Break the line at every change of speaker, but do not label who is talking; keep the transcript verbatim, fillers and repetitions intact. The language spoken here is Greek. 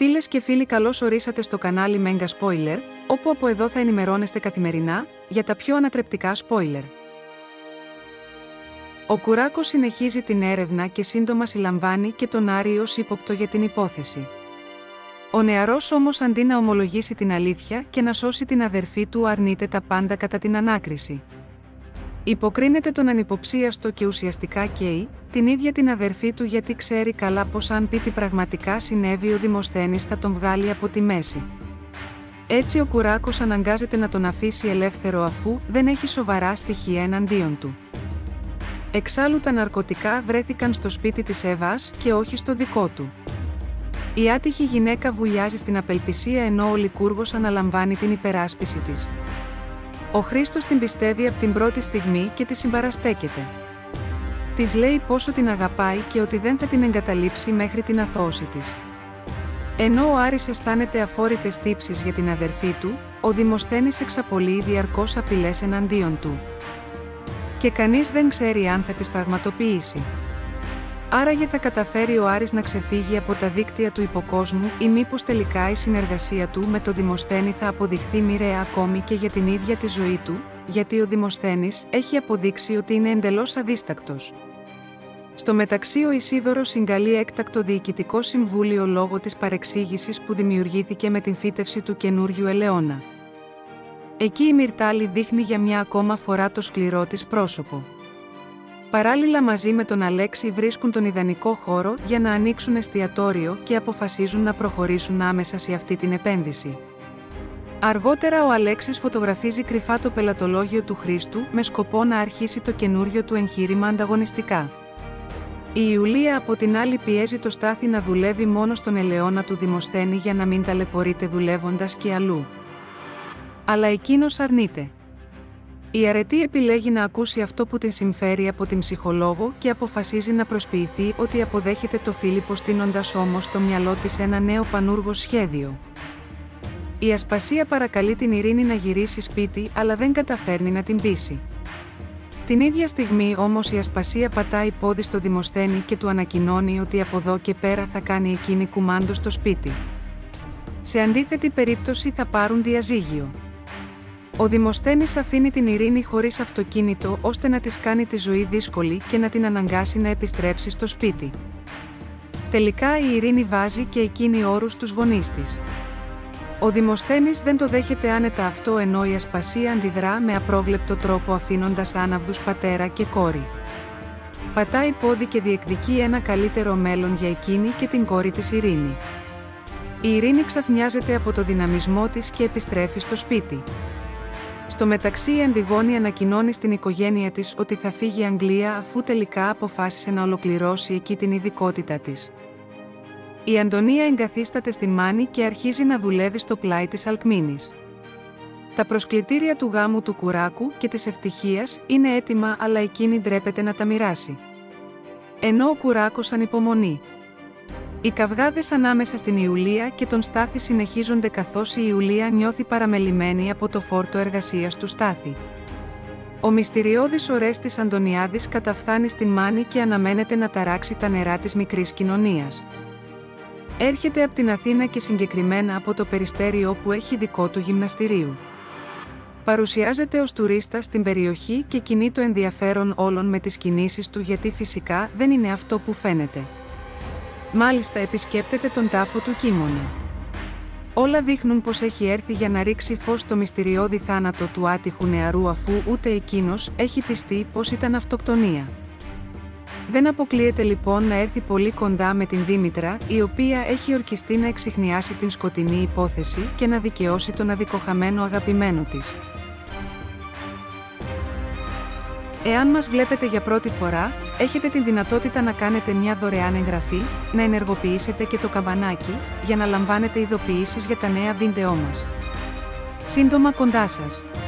Φίλες και φίλοι, καλώς ορίσατε στο κανάλι Mega Spoiler, όπου από εδώ θα ενημερώνεστε καθημερινά για τα πιο ανατρεπτικά spoiler. Ο Κουράκος συνεχίζει την έρευνα και σύντομα συλλαμβάνει και τον Άρη ως ύποπτο για την υπόθεση. Ο νεαρός όμως, αντί να ομολογήσει την αλήθεια και να σώσει την αδερφή του, αρνείται τα πάντα κατά την ανάκριση. Υποκρίνεται τον ανυποψίαστο και ουσιαστικά καίει την ίδια την αδερφή του, γιατί ξέρει καλά πως αν πει τι πραγματικά συνέβη, ο Δημοσθένης θα τον βγάλει από τη μέση. Έτσι ο Κουράκος αναγκάζεται να τον αφήσει ελεύθερο, αφού δεν έχει σοβαρά στοιχεία εναντίον του. Εξάλλου τα ναρκωτικά βρέθηκαν στο σπίτι της Εύας και όχι στο δικό του. Η άτυχη γυναίκα βουλιάζει στην απελπισία, ενώ ο Λικούργος αναλαμβάνει την υπεράσπιση της. Ο Χρήστος την πιστεύει από την πρώτη στιγμή και τη συμπαραστέκεται. Της λέει πόσο την αγαπάει και ότι δεν θα την εγκαταλείψει μέχρι την αθώωση της. Ενώ ο Άρης αισθάνεται αφόρητες τύψεις για την αδερφή του, ο Δημοσθένης εξαπολύει διαρκώς απειλές εναντίον του. Και κανείς δεν ξέρει αν θα τις πραγματοποιήσει. Άραγε θα καταφέρει ο Άρης να ξεφύγει από τα δίκτυα του υποκόσμου, ή μήπως τελικά η συνεργασία του με το Δημοσθένη θα αποδειχθεί μοιραία ακόμη και για την ίδια τη ζωή του, γιατί ο Δημοσθένης έχει αποδείξει ότι είναι εντελώς αδίστακτος. Στο μεταξύ, ο Ισίδωρος συγκαλεί έκτακτο διοικητικό συμβούλιο λόγω της παρεξήγησης που δημιουργήθηκε με την φύτευση του καινούριου ελαιώνα. Εκεί η Μυρτάλη δείχνει για μια ακόμα φορά το σκληρό της πρόσωπο. Παράλληλα, μαζί με τον Αλέξη βρίσκουν τον ιδανικό χώρο για να ανοίξουν εστιατόριο και αποφασίζουν να προχωρήσουν άμεσα σε αυτή την επένδυση. Αργότερα ο Αλέξης φωτογραφίζει κρυφά το πελατολόγιο του Χρήστου με σκοπό να αρχίσει το καινούριο του εγχείρημα ανταγωνιστικά. Η Ιουλία από την άλλη πιέζει το Στάθη να δουλεύει μόνο στον ελαιώνα του Δημοσθένη για να μην ταλαιπωρείται δουλεύοντας και αλλού. Αλλά εκείνος αρνείται. Η Αρετή επιλέγει να ακούσει αυτό που την συμφέρει από την ψυχολόγο και αποφασίζει να προσποιηθεί ότι αποδέχεται το Φίλιππο, στείνοντας όμως στο μυαλό της ένα νέο πανούργο σχέδιο. Η Ασπασία παρακαλεί την Ειρήνη να γυρίσει σπίτι, αλλά δεν καταφέρνει να την πείσει. Την ίδια στιγμή όμως η Ασπασία πατάει πόδι στο Δημοσθένη και του ανακοινώνει ότι από εδώ και πέρα θα κάνει εκείνη κουμάντο στο σπίτι. Σε αντίθετη περίπτωση θα πάρουν διαζύγιο. Ο Δημοσθένης αφήνει την Ειρήνη χωρίς αυτοκίνητο, ώστε να της κάνει τη ζωή δύσκολη και να την αναγκάσει να επιστρέψει στο σπίτι. Τελικά η Ειρήνη βάζει και εκείνη όρους στους γονείς της. Ο Δημοσθένης δεν το δέχεται άνετα αυτό, ενώ η Ασπασία αντιδρά με απρόβλεπτο τρόπο, αφήνοντας άναυδους πατέρα και κόρη. Πατάει πόδι και διεκδικεί ένα καλύτερο μέλλον για εκείνη και την κόρη της Ειρήνη. Η Ειρήνη ξαφνιάζεται από το δυναμισμό της και επιστρέφει στο σπίτι. Στο μεταξύ, η Αντιγόνη ανακοινώνει στην οικογένεια της ότι θα φύγει Αγγλία, αφού τελικά αποφάσισε να ολοκληρώσει εκεί την ειδικότητα της. Η Αντωνία εγκαθίσταται στη Μάνη και αρχίζει να δουλεύει στο πλάι της Αλκμήνης. Τα προσκλητήρια του γάμου του Κουράκου και της Ευτυχίας είναι έτοιμα, αλλά εκείνη ντρέπεται να τα μοιράσει. Ενώ ο Κουράκος ανυπομονεί. Οι καυγάδες ανάμεσα στην Ιουλία και τον Στάθη συνεχίζονται, καθώς η Ιουλία νιώθει παραμελημένη από το φόρτο εργασίας του Στάθη. Ο μυστηριώδης Ορέστης Αντωνιάδης καταφθάνει στην Μάνη και αναμένεται να ταράξει τα νερά της μικρής κοινωνίας. Έρχεται από την Αθήνα και συγκεκριμένα από το Περιστέρι, όπου έχει δικό του γυμναστηρίου. Παρουσιάζεται ως τουρίστας στην περιοχή και κινεί το ενδιαφέρον όλων με τις κινήσεις του, γιατί φυσικά δεν είναι αυτό που φαίνεται. Μάλιστα επισκέπτεται τον τάφο του Κίμωνα. Όλα δείχνουν πως έχει έρθει για να ρίξει φως στο μυστηριώδη θάνατο του άτυχου νεαρού, αφού ούτε εκείνος έχει πιστεί πως ήταν αυτοκτονία. Δεν αποκλείεται λοιπόν να έρθει πολύ κοντά με την Δήμητρα, η οποία έχει ορκιστεί να εξιχνιάσει την σκοτεινή υπόθεση και να δικαιώσει τον αδικοχαμένο αγαπημένο της. Εάν μας βλέπετε για πρώτη φορά, έχετε την δυνατότητα να κάνετε μια δωρεάν εγγραφή, να ενεργοποιήσετε και το καμπανάκι, για να λαμβάνετε ειδοποιήσεις για τα νέα βίντεό μας. Σύντομα κοντά σας!